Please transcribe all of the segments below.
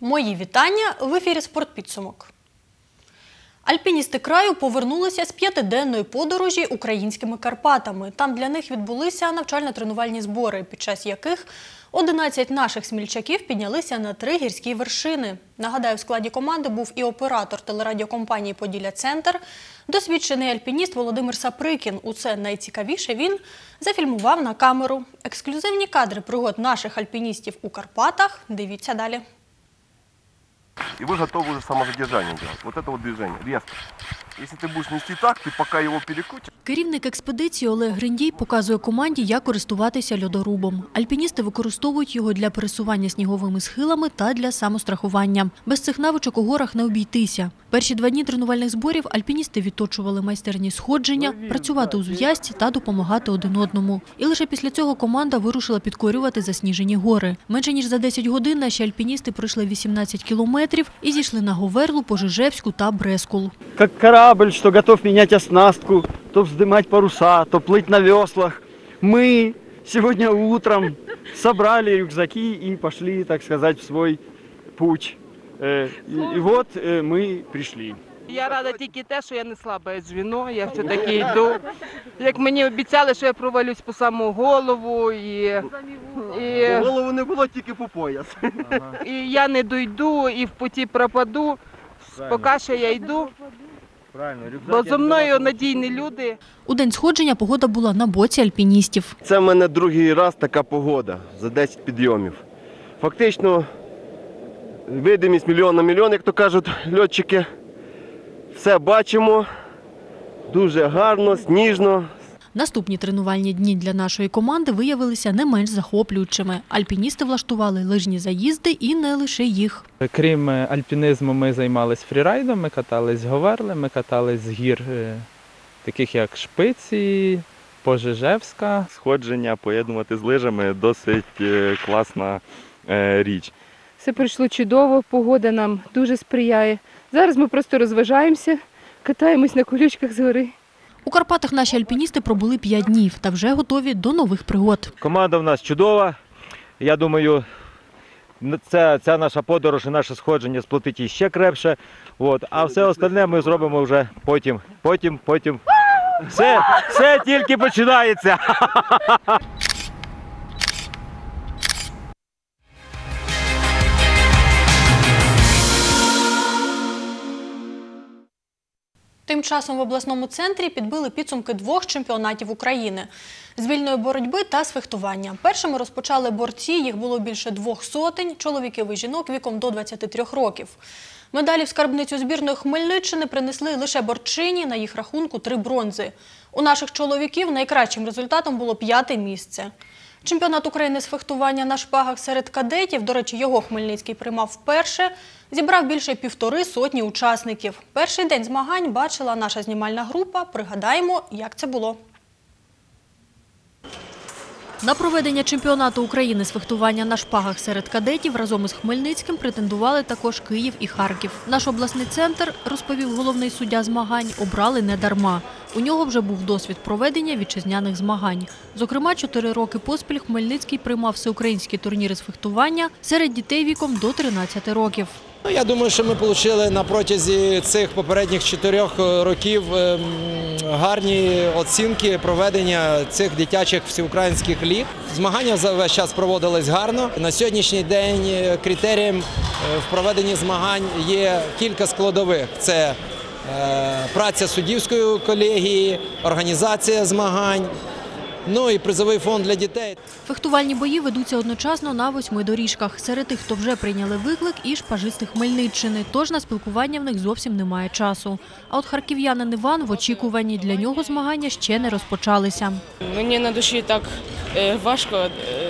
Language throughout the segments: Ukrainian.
Мої вітання, в ефірі «Спортпідсумок». Альпіністи краю повернулися з 5-денної подорожі українськими Карпатами. Там для них відбулися навчально-тренувальні збори, під час яких 11 наших смільчаків піднялися на 3 гірські вершини. Нагадаю, в складі команди був і оператор телерадіокомпанії «Поділля-Центр», досвідчений альпініст Володимир Саприкін. Усе найцікавіше він зафільмував на камеру. Ексклюзивні кадри пригод наших альпіністів у Карпатах дивіться далі. И вы готовы уже самозадержание делать. Вот это вот движение, резко. Если ты будешь нести так, ты пока его перекрутишь. Керівник експедиції Олег Гриндій показує команді, як користуватися льодорубом. Альпіністи використовують його для пересування сніговими схилами та для самострахування. Без цих навичок у горах не обійтися. Перші 2 дні тренувальних зборів альпіністи відточували майстерні сходження, працювати у зв'язці та допомагати один одному. І лише після цього команда вирушила підкорювати засніжені гори. Менше ніж за 10 годин наші альпіністи пройшли 18 кілометрів і зійшли на Говерлу, Пожежевську та Брескул. Как корабль, что готов менять оснастку, то вздымать паруса, то плыть на веслах. Мы сегодня утром собрали рюкзаки и пошли, так сказать, в свой путь. И вот мы пришли. Я рада тільки те, що я не слабе звіно, я все-таки йду. Як мені обіцяли, що я провалюсь по саму голову Голову не було, тільки по пояс. І я не дойду, і в путі пропаду. Поки що я йду, бо зо мною надійні люди. У день сходження погода була на боці альпіністів. Це в мене другий раз така погода за 10 підйомів. Фактично, видимість мільйон на мільйон, як то кажуть льотчики. Все бачимо, дуже гарно, сніжно. Наступні тренувальні дні для нашої команди виявилися не менш захоплюючими. Альпіністи влаштували лижні заїзди і не лише їх. Крім альпінізму, ми займалися фрірайдом, ми катались з Говерли, ми катались з гір, таких як Шпиці, Пожежевська. Сходження поєднувати з лижами досить класна річ. Все пройшло чудово, погода нам дуже сприяє. Зараз ми просто розважаємося, катаємось на колючках з гори. У Карпатах наші альпіністи пробули 5 днів та вже готові до нових пригод. Команда в нас чудова. Я думаю, ця наша подорож і наше сходження сплотить її ще крепше. А все остальне ми зробимо вже потім. Все тільки починається. Тим часом в обласному центрі підбили підсумки 2 чемпіонатів України – з вільної боротьби та з фехтування. Першими розпочали борці, їх було більше 200 – чоловіків і жінок віком до 23 років. Медалі в скарбницю збірної Хмельниччини принесли лише борчині, на їх рахунку 3 бронзи. У наших чоловіків найкращим результатом було 5-те місце. Чемпіонат України з фехтування на шпагах серед кадетів, до речі, його Хмельницький приймав вперше, зібрав більше 150 учасників. Перший день змагань бачила наша знімальна група. Пригадаємо, як це було. На проведення чемпіонату України з фехтування на шпагах серед кадетів разом із Хмельницьким претендували також Київ і Харків. Наш обласний центр, розповів головний суддя змагань, обрали не дарма. У нього вже був досвід проведення вітчизняних змагань. Зокрема, 4 роки поспіль Хмельницький приймав всеукраїнські турніри з фехтування серед дітей віком до 13 років. Я думаю, що ми отримали на протязі цих попередніх 4 років гарні оцінки проведення цих дитячих всеукраїнських ліг. Змагання весь час проводились гарно. На сьогоднішній день критерієм в проведенні змагань є кілька складових. Це праця суддівської колегії, організація змагань, і призовий фонд для дітей. Фехтувальні бої ведуться одночасно на 8 доріжках. Серед тих, хто вже прийняли виклик, і шпажисти Хмельниччини. Тож на спілкування в них зовсім немає часу. А от харків'янин Іван в очікуванні, для нього змагання ще не розпочалися. Мені на душі так важко.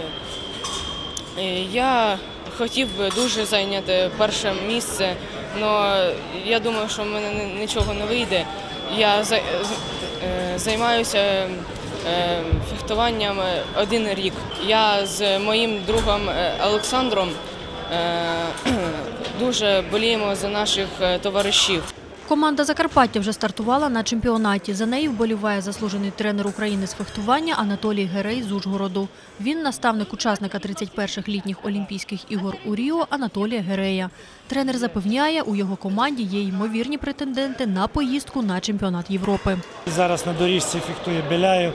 Я хотів би дуже зайняти перше місце, але я думаю, що в мене нічого не вийде. Я займаюся фехтуванням 1 рік. Я з моїм другом Олександром дуже боліємо за наших товаришів. Команда Закарпаття вже стартувала на чемпіонаті. За нею вболіває заслужений тренер України з фехтування Анатолій Герей з Ужгороду. Він наставник учасника 31-х літніх Олімпійських ігор у Ріо Анатолія Герея. Тренер запевняє, у його команді є ймовірні претенденти на поїздку на чемпіонат Європи. Зараз на доріжці фехтує Біляєв,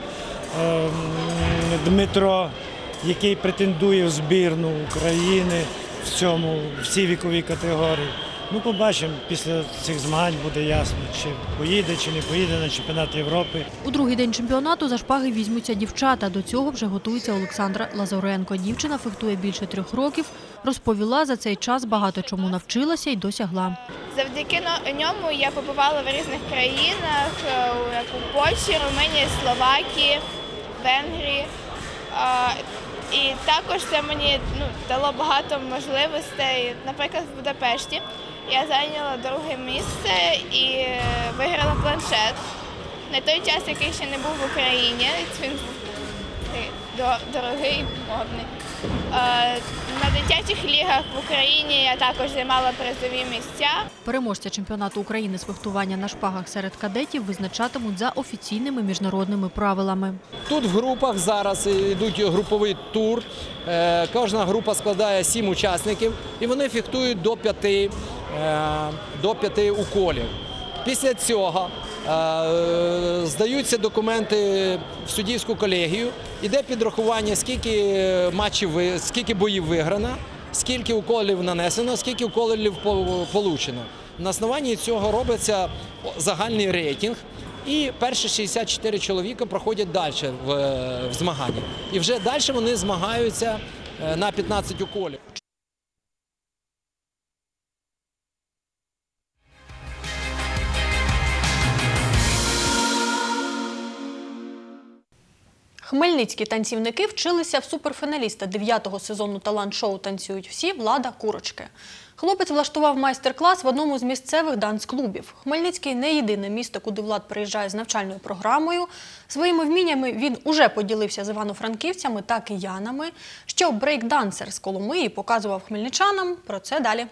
Дмитро, який претендує в збірну України в цій віковій категорії. Ну, побачимо, після цих змагань буде ясно, чи поїде, чи не поїде на чемпіонат Європи. У другий день чемпіонату за шпаги візьмуться дівчата. До цього вже готується Олександра Лазаренко. Дівчина фехтує більше 3 років. Розповіла, за цей час багато чому навчилася і досягла. Завдяки ньому я побувала в різних країнах, як у Польщі, Румунії, Словакії, Венгрії. І також це мені дало багато можливостей. Наприклад, в Будапешті я зайняла 2-е місце і виграла планшет. На той час, який ще не був в Україні, він був дорогий, модний. На дитячих лігах в Україні я також займала призові місця. Переможця чемпіонату України з фехтування на шпагах серед кадетів визначатимуть за офіційними міжнародними правилами. Тут в групах зараз йдуть груповий тур. Кожна група складає 7 учасників і вони фехтують до 5 уколів. Після цього здаються документи в суддівську колегію, іде підрахування, скільки боїв виграно, скільки уколів нанесено, скільки уколів получено. На основанні цього робиться загальний рейтинг, і перші 64 чоловіка проходять далі в змаганні. І вже далі вони змагаються на 15 уколів. Хмельницькі танцівники вчилися в суперфіналіста 9-го сезону талант-шоу «Танцюють всі» Влада Курочки. Хлопець влаштував майстер-клас в одному з місцевих данс-клубів. Хмельницький – не єдине місто, куди Влад приїжджає з навчальною програмою. Своїми вміннями він уже поділився з івано-франківцями та киянами. Що брейк-дансер з Коломиї показував хмельничанам – про це далі.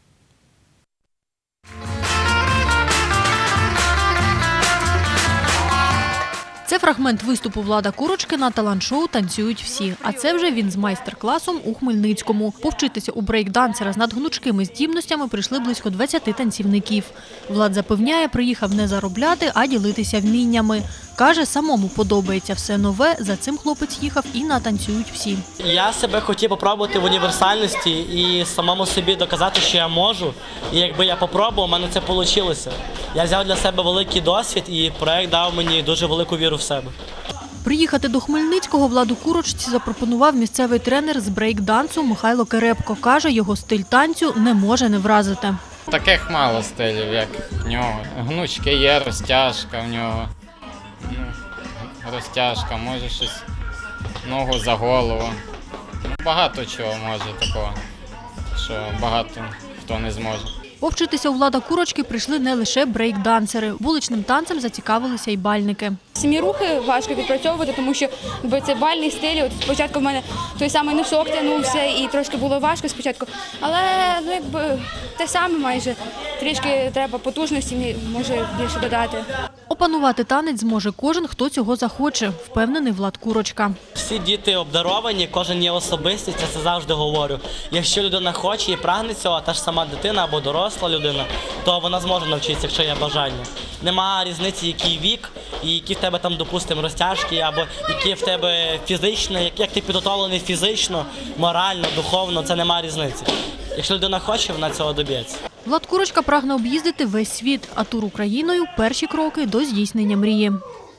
Це фрагмент виступу Влада Курочки на талант-шоу «Танцюють всі». А це вже він з майстер-класом у Хмельницькому. Повчитися у брейк-дансера з надгнучкими здібностями прийшли близько 20 танцівників. Влад запевняє, приїхав не заробляти, а ділитися вміннями. Каже, самому подобається все нове, за цим хлопець їхав і на «Танцюють всі». Я себе хотів попробувати в універсальності і самому собі доказати, що я можу. І якби я попробував, у мене це вийшло. Я взяв для себе великий досвід і проєкт дав мені дуже велику віру в себе. Приїхати до Хмельницького Владу Курочці запропонував місцевий тренер з брейк-дансу Михайло Керепко. Каже, його стиль танцю не може не вразити. Таких мало стилів, як в нього. Гнучки є, розтяжка в нього. Розтяжка, може щось, ногу за голову. Багато чого може такого, що багато хто не зможе. Повчитися у Влада Курочки прийшли не лише брейк-дансери. Вуличним танцем зацікавилися й бальники. Самі рухи важко відпрацьовувати, тому що це бальний стиль. От спочатку в мене той самий носок тягнувся і трошки було важко спочатку. Але те саме майже. Трішки треба потужності, може більше додати. Опанувати танець зможе кожен, хто цього захоче, впевнений Влад Курочка. Всі діти обдаровані, кожен є особистість, я це завжди говорю. Якщо людина хоче і прагне цього, та ж сама дитина або доросла людина, то вона зможе навчитися, якщо є бажання. Нема різниці, який вік, і які в тебе там, допустимо, розтяжки, або які в тебе фізично, як ти підготовлений фізично, морально, духовно, це нема різниці. Якщо людина хоче, вона цього доб'ється. Влад Курочка прагне об'їздити весь світ, а тур Україною – перші кроки до здійснення мрії.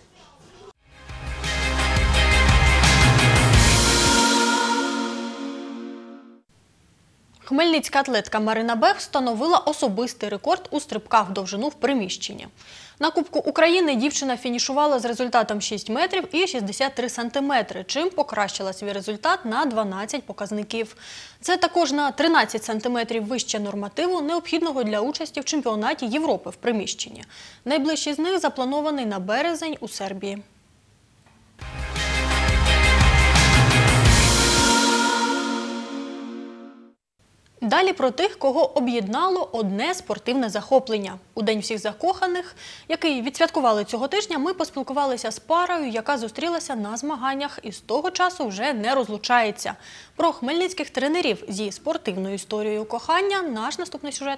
Хмельницька атлетка Марина Бех встановила особистий рекорд у стрибках в довжину в приміщенні. На Кубку України дівчина фінішувала з результатом 6 метрів і 63 сантиметри, чим покращила свій результат на 12 показників. Це також на 13 сантиметрів вище нормативу, необхідного для участі в чемпіонаті Європи в приміщенні. Найближчий з них запланований на березень у Сербії. Далі про тих, кого об'єднало одне спортивне захоплення. У День всіх закоханих, який відсвяткували цього тижня, ми поспілкувалися з парою, яка зустрілася на змаганнях і з того часу вже не розлучається. Про хмельницьких тренерів зі спортивною історією кохання – наш наступний сюжет.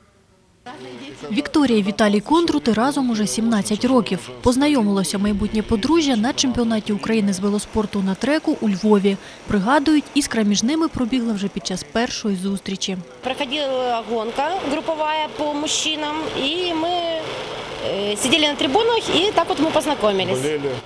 Вікторія і Віталій Кондрути разом уже 17 років. Познайомилося майбутнє подружжя на чемпіонаті України з велоспорту на треку у Львові. Пригадують, іскра між ними пробігла вже під час першої зустрічі. Проходила гонка групповая по мужчинам, и мы сидели на трибунах, и так вот мы познакомились.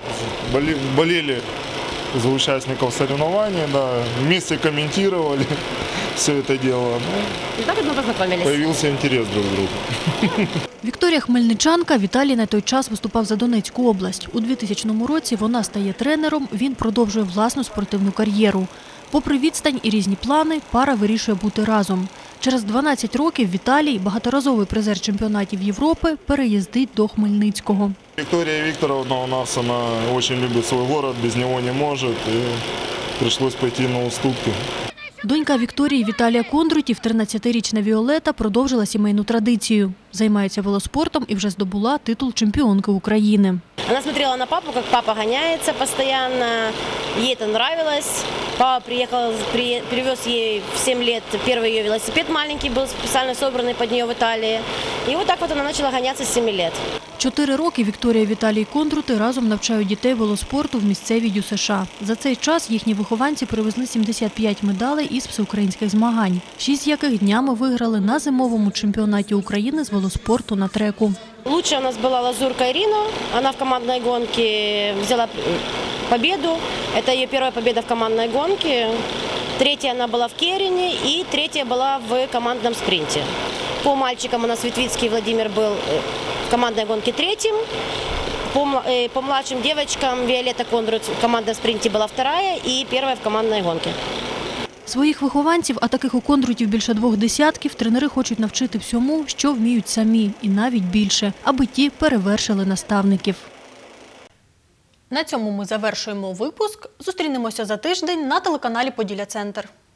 Болели за участников соревнований, да, вместе комментировали все это дело. И так вот мы познакомились. Появился интерес друг к другу. Вікторія хмельничанка, Віталій на той час виступав за Донецьку область. У 2000 році вона стає тренером, він продовжує власну спортивну кар'єру. Попри відстань і різні плани, пара вирішує бути разом. Через 12 років Віталій, багаторазовий призер чемпіонатів Європи, переїздить до Хмельницького. Виктория Викторовна у нас, она очень любит свой город, без него не может, и пришлось пойти на уступки. Донька Вікторії Віталія Кондрутів, 13-річна Віолета, продовжила сімейну традицію. Займається велоспортом і вже здобула титул чемпіонки України. Она смотрела на папу, как папа гоняется постоянно, ей это нравилось. Папа привез ей в 7 лет первый ее велосипед маленький, был специально собранный под нее в Италии. И вот так вот она начала гоняться с 7 лет. 4 роки Вікторія і Віталій Кондрути разом навчають дітей велоспорту в місцевій ДЮСШ. За цей час їхні вихованці привезли 75 медалей із всеукраїнських змагань, 6 з яких днями виграли на зимовому чемпіонаті України з велоспорту на треку. Лучшая у нас была Лазурка Ирина. Она в командной гонке взяла победу. Это ее первая победа в командной гонке. Третья она была в Керене и третья была в командном спринте. По мальчикам у нас Ветвицкий Владимир был в командной гонке третьим. По младшим девочкам Виолетта Кондрут в командном спринте была вторая и первая в командной гонке. Своїх вихованців, а таких у Кондрутів більше 2 десятків, тренери хочуть навчити всьому, що вміють самі, і навіть більше, аби ті перевершили наставників. На цьому ми завершуємо випуск. Зустрінемося за тиждень на телеканалі «Поділля Центр».